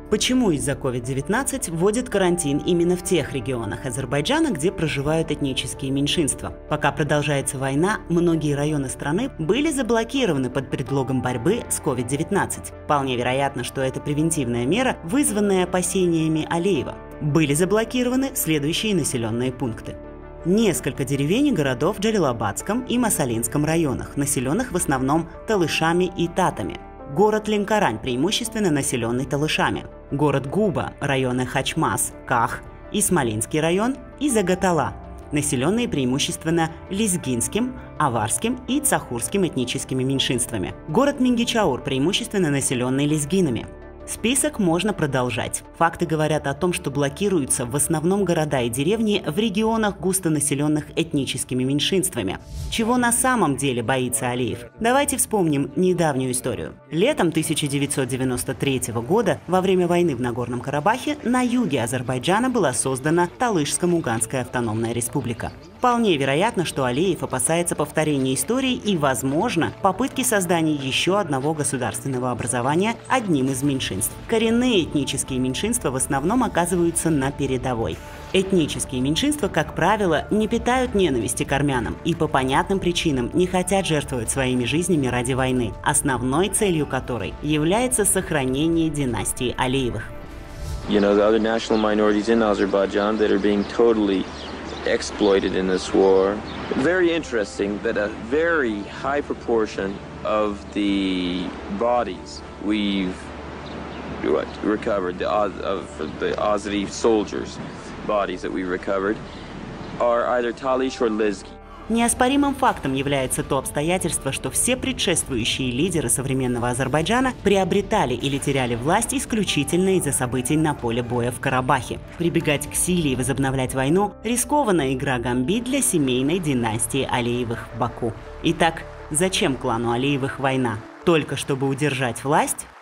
Почему из-за COVID-19 вводят карантин именно в тех регионах Азербайджана, где проживают этнические меньшинства? Пока продолжается война, многие районы страны были заблокированы под предлогом борьбы с COVID-19. Вполне вероятно, что это превентивная мера, вызванная опасениями Алиева. Были заблокированы следующие населенные пункты. Несколько деревень и городов в Джалилабадском и Масалинском районах, населенных в основном талышами и татами. Город Ленкорань, преимущественно населенный талышами. Город Губа, районы Хачмаз, Ках, Исмалинский район и Загатала, населенные преимущественно лезгинским, аварским и цахурским этническими меньшинствами. Город Мингичаур, преимущественно населенный лезгинами. Список можно продолжать. Факты говорят о том, что блокируются в основном города и деревни в регионах, густонаселенных этническими меньшинствами. Чего на самом деле боится Алиев? Давайте вспомним недавнюю историю. Летом 1993 года, во время войны в Нагорном Карабахе, на юге Азербайджана была создана Талыш-Муганская автономная республика. Вполне вероятно, что Алиев опасается повторения истории и, возможно, попытки создания еще одного государственного образования одним из меньшинств. Коренные этнические меньшинства в основном оказываются на передовой. Этнические меньшинства, как правило, не питают ненависти к армянам и по понятным причинам не хотят жертвовать своими жизнями ради войны, основной целью которой является сохранение династии Алиевых. Exploited in this war. Very interesting that a very high proportion of the bodies we've recovered, the Azeri soldiers' bodies that we recovered, are either Talish or Lezgi. Неоспоримым фактом является то обстоятельство, что все предшествующие лидеры современного Азербайджана приобретали или теряли власть исключительно из-за событий на поле боя в Карабахе. Прибегать к силе и возобновлять войну – рискованная игра гамбит для семейной династии Алиевых в Баку. Итак, зачем клану Алиевых война? Только чтобы удержать власть?